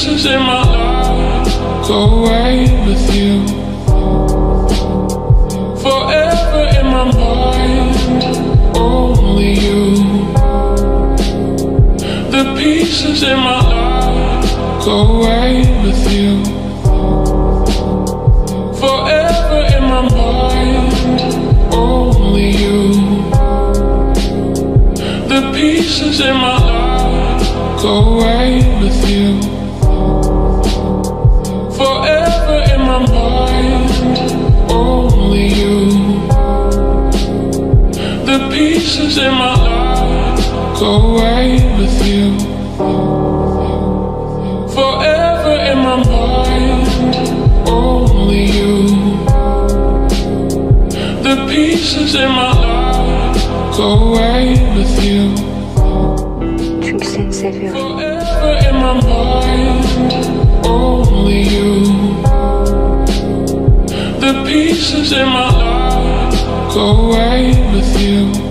pieces in my life go away with you. Forever in my mind, only you. The pieces in my life go away with you. Forever in my mind, only you. The pieces in my life go away with you. Forever in my mind, only you. The pieces in my life go away with you. Forever in my mind, only you. The pieces in my life go away with you. Çünkü seni seviyorum. Forever in my mind, only you. The pieces in my life go away with you.